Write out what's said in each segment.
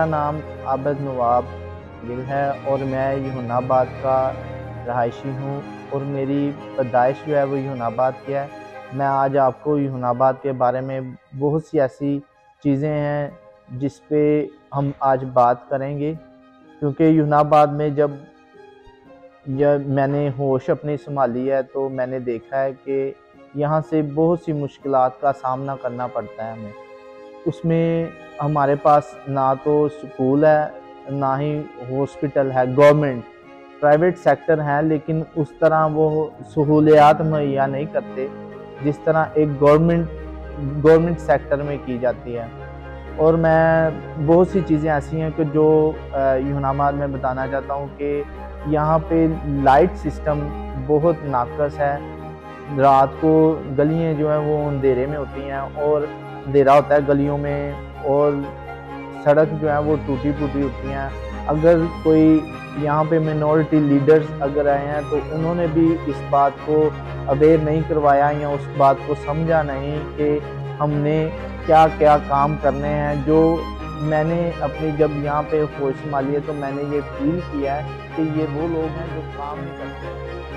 मेरा नाम आबद नवाब गिल है और मैं यूहनाबाद का रहायशी हूँ और मेरी पैदाइश जो है वो यूहनाबाद की है। मैं आज आपको यूहनाबाद के बारे में बहुत सी ऐसी चीज़ें हैं जिस पे हम आज बात करेंगे, क्योंकि यूहनाबाद में जब मैंने होश अपनी संभाली है तो मैंने देखा है कि यहाँ से बहुत सी मुश्किलात का सामना करना पड़ता है हमें। उसमें हमारे पास ना तो स्कूल है ना ही हॉस्पिटल है। गवर्नमेंट प्राइवेट सेक्टर है लेकिन उस तरह वो सहूलियात मुहैया नहीं करते जिस तरह एक गवर्नमेंट सेक्टर में की जाती है। और मैं बहुत सी चीज़ें ऐसी हैं कि जो यूहनाबाद में बताना चाहता हूँ कि यहाँ पे लाइट सिस्टम बहुत नाकस है। रात को गलियाँ जो हैं वो अंधेरे में होती हैं और अंधेरा होता है गलियों में, और सड़क जो है वो टूटी फूटी होती हैं। अगर कोई यहाँ पे मिनॉरिटी लीडर्स अगर आए हैं तो उन्होंने भी इस बात को अवेयर नहीं करवाया या उस बात को समझा नहीं कि हमने क्या क्या काम करने हैं। जो मैंने अपनी जब यहाँ पे होश संभाली है तो मैंने ये फील किया है कि ये वो लोग हैं जो काम नहीं करते।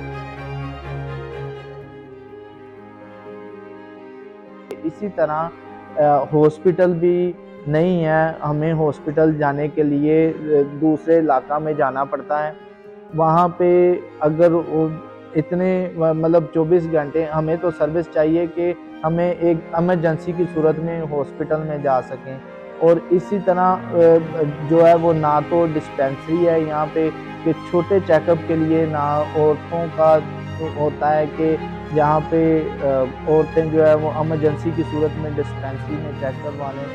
इसी तरह हॉस्पिटल भी नहीं है। हमें हॉस्पिटल जाने के लिए दूसरे इलाका में जाना पड़ता है। वहाँ पे अगर इतने मतलब 24 घंटे हमें तो सर्विस चाहिए कि हमें एक इमरजेंसी की सूरत में हॉस्पिटल में जा सकें। और इसी तरह जो है वो ना तो डिस्पेंसरी है यहाँ पे कि छोटे चेकअप के लिए, ना औरतों का होता है कि जहाँ पे औरतें जो है वो इमरजेंसी की सूरत में डिस्पेंसरी में चेक करवा लें।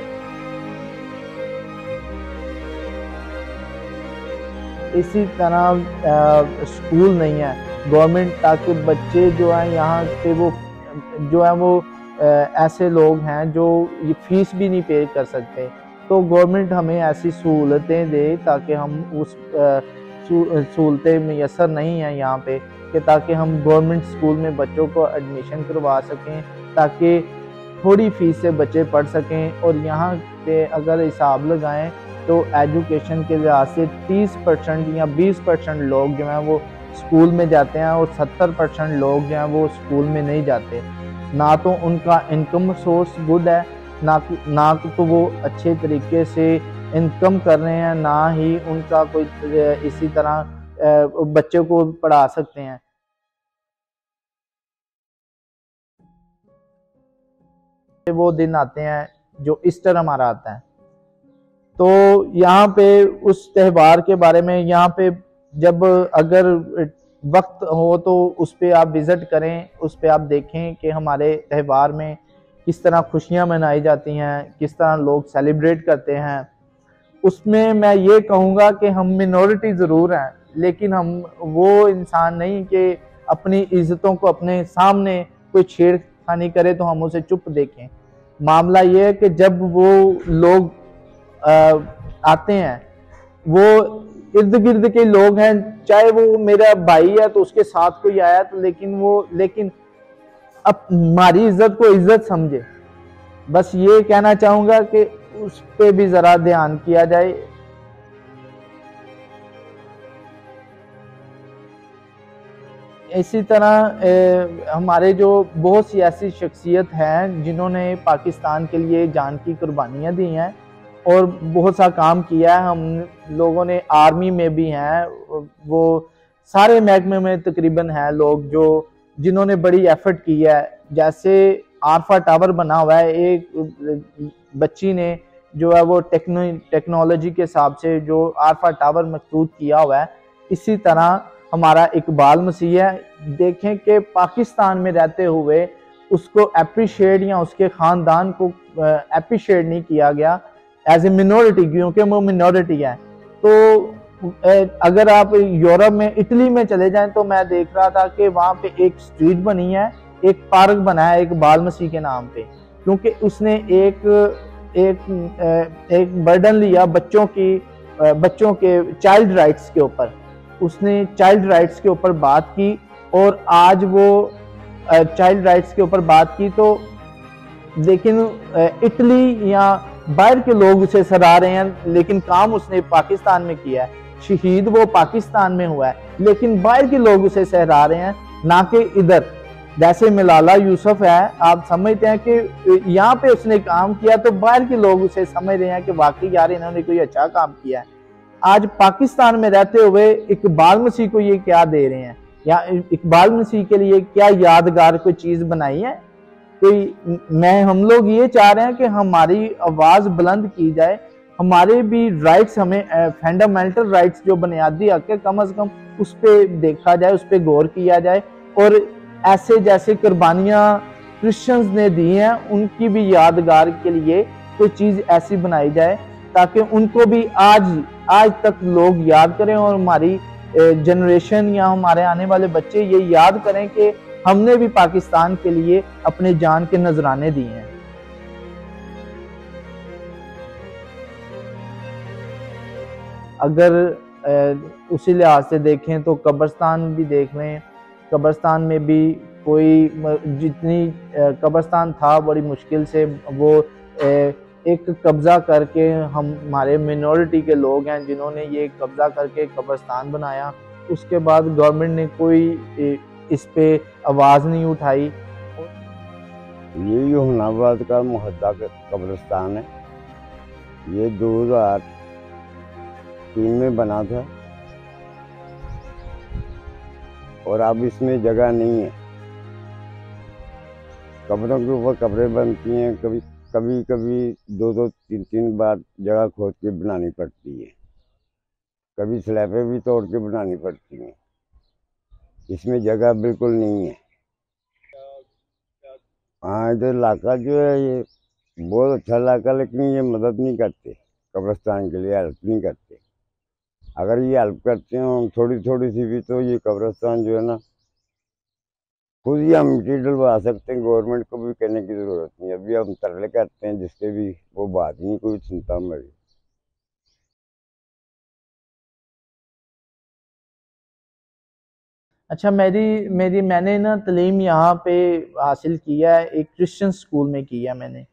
इसी तरह स्कूल नहीं है गवर्नमेंट, ताकि बच्चे जो हैं यहाँ पे वो जो है वो ऐसे लोग हैं जो ये फीस भी नहीं पे कर सकते। तो गवर्नमेंट हमें ऐसी सहूलतें दे ताकि हम उस सहूलतें मैसर नहीं हैं यहाँ पे कि ताकि हम गवर्नमेंट स्कूल में बच्चों को एडमिशन करवा सकें, ताकि थोड़ी फीस से बच्चे पढ़ सकें। और यहाँ पे अगर हिसाब लगाएं तो एजुकेशन के लिहाज से 30% या 20% लोग जो हैं वो स्कूल में जाते हैं और 70% लोग जो हैं वो स्कूल में नहीं जाते। ना तो उनका इनकम सोर्स गुड है, ना तो वो अच्छे तरीके से इनकम कर रहे हैं, ना ही उनका कोई इसी तरह बच्चे को पढ़ा सकते हैं। वो दिन आते हैं जो ईस्टर हमारा आता है, तो यहाँ पे उस त्यौहार के बारे में यहाँ पे जब अगर वक्त हो तो उस पे आप विज़िट करें, उस पे आप देखें कि हमारे त्यौहार में किस तरह खुशियाँ मनाई जाती हैं, किस तरह लोग सेलिब्रेट करते हैं। उसमें मैं ये कहूँगा कि हम मिनॉरिटी ज़रूर हैं लेकिन हम वो इंसान नहीं कि अपनी इज़्ज़तों को अपने सामने कोई छेड़खानी करे तो हम उसे चुप देखें। मामला ये है कि जब वो लोग आते हैं, वो इर्द गिर्द के लोग हैं, चाहे वो मेरा भाई है तो उसके साथ कोई आया तो लेकिन अब हमारी इज्जत को इज्जत समझे। बस ये कहना चाहूँगा कि उस पे भी ज़रा ध्यान किया जाए। इसी तरह हमारे जो बहुत सी ऐसी शख्सियत हैं जिन्होंने पाकिस्तान के लिए जान की कुर्बानियाँ दी हैं और बहुत सा काम किया है। हम लोगों ने आर्मी में भी हैं, वो सारे महकमे में तकरीबन हैं लोग जिन्होंने बड़ी एफर्ट की है। जैसे आरफा टावर बना हुआ है, एक बच्ची ने जो है वो टेक्नोलॉजी के हिसाब से जो आरफा टावर मकसूद किया हुआ है। इसी तरह हमारा इकबाल मसीह है। देखें कि पाकिस्तान में रहते हुए उसको अप्रिशिएट या उसके ख़ानदान को अप्रिशिएट नहीं किया गया एज ए मिनॉरिटी, क्योंकि वो मिनॉरिटी है। तो अगर आप यूरोप में इटली में चले जाएं तो मैं देख रहा था कि वहाँ पे एक स्ट्रीट बनी है, एक पार्क बना है इकबाल मसीह के नाम पे, क्योंकि उसने एक बर्डन लिया बच्चों के चाइल्ड राइट्स के ऊपर। उसने चाइल्ड राइट्स के ऊपर बात की और आज वो चाइल्ड राइट्स के ऊपर बात की। तो लेकिन इटली या बाहर के लोग उसे सराह रहे हैं, लेकिन काम उसने पाकिस्तान में किया है। शहीद वो पाकिस्तान में हुआ है, लेकिन बाहर के लोग उसे सहरा रहे हैं, ना कि इधर। जैसे मलाला यूसुफ है, आप समझते हैं कि यहाँ पे उसने काम किया तो बाहर के लोग उसे समझ रहे हैं कि वाकई यार इन्होंने कोई अच्छा काम किया है। आज पाकिस्तान में रहते हुए इकबाल मसीह को ये क्या दे रहे हैं, या इकबाल मसीह के लिए क्या यादगार कोई चीज बनाई है कोई? हम लोग ये चाह रहे हैं कि हमारी आवाज बुलंद की जाए, हमारे भी राइट्स, हमें फंडामेंटल राइट्स जो बुनियादी हक है, कम से कम उस पर देखा जाए, उस पर गौर किया जाए। और ऐसे जैसे कुर्बानियां क्रिश्चियंस ने दी हैं, उनकी भी यादगार के लिए कोई चीज ऐसी बनाई जाए ताकि उनको भी आज तक लोग याद करें, और हमारी जनरेशन या हमारे आने वाले बच्चे ये याद करें कि हमने भी पाकिस्तान के लिए अपने जान के नजराने दिए हैं। अगर उसी लिहाज से देखें तो कब्रिस्तान भी देख लें, कब्रिस्तान में भी कोई जितनी कब्रिस्तान था बड़ी मुश्किल से वो एक कब्जा करके, हमारे मिनॉरिटी के लोग हैं जिन्होंने ये कब्जा करके कब्रिस्तान बनाया। उसके बाद गवर्नमेंट ने कोई इस पे आवाज़ नहीं उठाई। ये यूहनाबाद का मुहद्दा कब्रिस्तान है। ये 2003 में बना था और अब इसमें जगह नहीं है। कब्रों के ऊपर कब्रें बनती हैं, कभी कभी 2-3 बार जगह खोद के बनानी पड़ती है, कभी स्लैबें भी तोड़ के बनानी पड़ती हैं। इसमें जगह बिल्कुल नहीं है। हाँ, इधर इलाका जो है ये बहुत अच्छा इलाका, लेकिन ये मदद नहीं करते, कब्रिस्तान के लिए हेल्प नहीं करते। अगर ये हेल्प करते हो थोड़ी थोड़ी सी भी, तो ये कब्रिस्तान जो है ना खुद ही हम मिट्टी डलवा सकते हैं। गवर्नमेंट को भी कहने की ज़रूरत नहीं। अभी हम तरले करते हैं जिसके भी वो बात नहीं कोई सुनता हमारी। अच्छा, मैंने ना तालीम यहाँ पे हासिल किया है, एक क्रिश्चियन स्कूल में किया मैंने,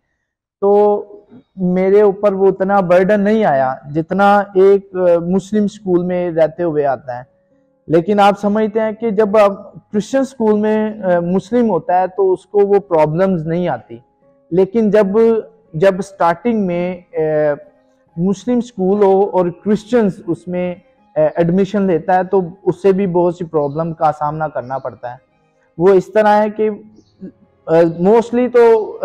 तो मेरे ऊपर वो उतना बर्डन नहीं आया जितना एक मुस्लिम स्कूल में रहते हुए आता है। लेकिन आप समझते हैं कि जब आप क्रिश्चियन स्कूल में मुस्लिम होता है तो उसको वो प्रॉब्लम्स नहीं आती, लेकिन जब स्टार्टिंग में मुस्लिम स्कूल हो और क्रिश्चियंस उसमें एडमिशन लेता है तो उससे भी बहुत सी प्रॉब्लम का सामना करना पड़ता है। वो इस तरह है कि मोस्टली तो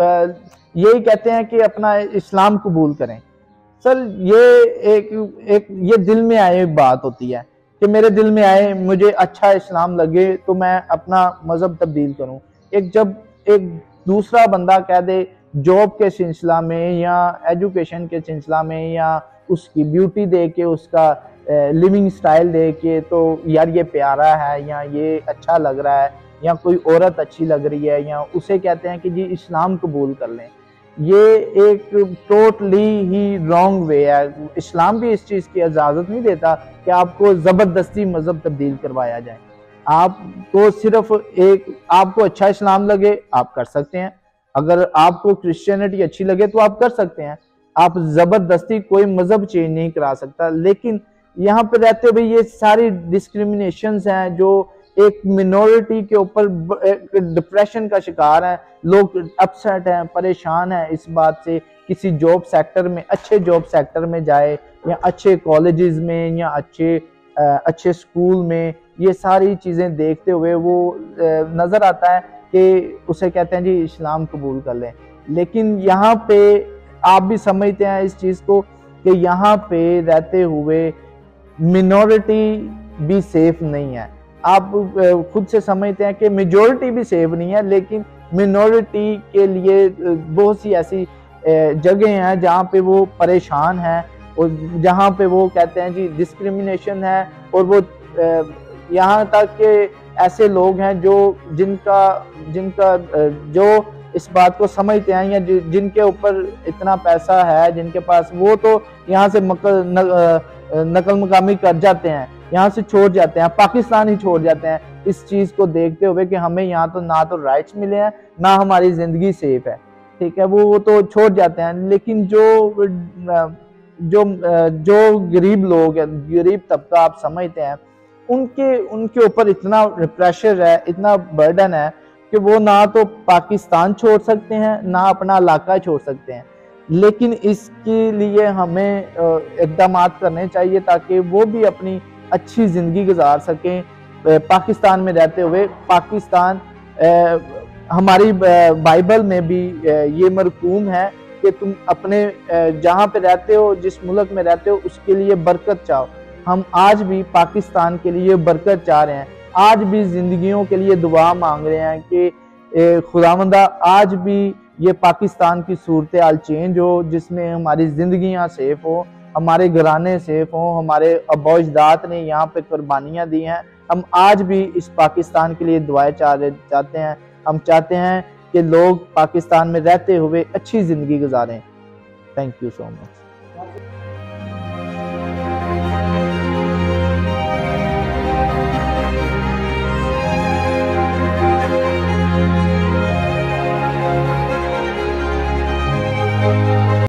यही कहते हैं कि अपना इस्लाम कबूल करें। सर, ये ये दिल में आए बात होती है कि मेरे दिल में आए, मुझे अच्छा इस्लाम लगे तो मैं अपना मजहब तब्दील करूं। जब एक दूसरा बंदा कह दे जॉब के सिलसिला में या एजुकेशन के सिलसिला में या उसकी ब्यूटी दे के, उसका लिविंग स्टाइल दे के, तो यार ये प्यारा है या ये अच्छा लग रहा है या कोई औरत अच्छी लग रही है, या उसे कहते हैं कि जी इस्लाम कबूल कर लें। ये एक टोटली ही रॉन्ग वे है। इस्लाम भी इस चीज़ की इजाज़त नहीं देता कि आपको ज़बरदस्ती मज़हब तब्दील करवाया जाए। आपको सिर्फ आपको अच्छा इस्लाम लगे आप कर सकते हैं, अगर आपको क्रिश्चियनिटी अच्छी लगे तो आप कर सकते हैं। आप ज़बरदस्ती कोई मज़हब चेंज नहीं करा सकता। लेकिन यहाँ पे रहते हुए ये सारी डिस्क्रिमिनेशंस हैं जो एक मिनॉरिटी के ऊपर डिप्रेशन का शिकार है। लोग अपसेट हैं, परेशान हैं इस बात से, किसी जॉब सेक्टर में, अच्छे जॉब सेक्टर में जाए या अच्छे कॉलेजेस में या अच्छे स्कूल में, ये सारी चीज़ें देखते हुए वो नज़र आता है कि उसे कहते हैं जी इस्लाम कबूल कर लें। लेकिन यहाँ पे आप भी समझते हैं इस चीज़ को कि यहाँ पे रहते हुए मिनॉरिटी भी सेफ नहीं है। आप खुद से समझते हैं कि मेजॉरिटी भी सेफ नहीं है, लेकिन मिनॉरिटी के लिए बहुत सी ऐसी जगह हैं जहाँ पे वो परेशान हैं और जहाँ पे वो कहते हैं जी डिस्क्रिमिनेशन है। और वो यहाँ तक कि ऐसे लोग हैं जिनका जो इस बात को समझते हैं या जिनके ऊपर इतना पैसा है, जिनके पास, वो तो यहाँ से नकल मकामी कर जाते हैं, यहाँ से छोड़ जाते हैं, पाकिस्तान ही छोड़ जाते हैं, इस चीज़ को देखते हुए कि हमें यहाँ तो ना तो राइट्स मिले हैं ना हमारी ज़िंदगी सेफ है। ठीक है, वो तो छोड़ जाते हैं, लेकिन जो जो गरीब लोग हैं, गरीब तबका आप समझते हैं, उनके ऊपर इतना प्रेशर है, इतना बर्डन है कि वो ना तो पाकिस्तान छोड़ सकते हैं, ना अपना इलाका छोड़ सकते हैं। लेकिन इसके लिए हमें इक़दाम करने चाहिए ताकि वो भी अपनी अच्छी ज़िंदगी गुजार सकें पाकिस्तान में रहते हुए। पाकिस्तान हमारी बाइबल में भी ये मरकूम है कि तुम अपने जहाँ पे रहते हो, जिस मुल्क में रहते हो, उसके लिए बरकत चाहो। हम आज भी पाकिस्तान के लिए बरकत चाह रहे हैं, आज भी ज़िंदगियों के लिए दुआ मांग रहे हैं कि खुदावंदा आज भी ये पाकिस्तान की सूरत हाल चेंज हो, जिसमें हमारी ज़िंदगियाँ सेफ हो, हमारे घराने सेफ हों, हमारे आबा अजदाद ने यहाँ पे कुर्बानियाँ दी हैं। हम आज भी इस पाकिस्तान के लिए दुआएं चाहते हैं। हम चाहते हैं कि लोग पाकिस्तान में रहते हुए अच्छी ज़िंदगी गुजारें। Thank you so much.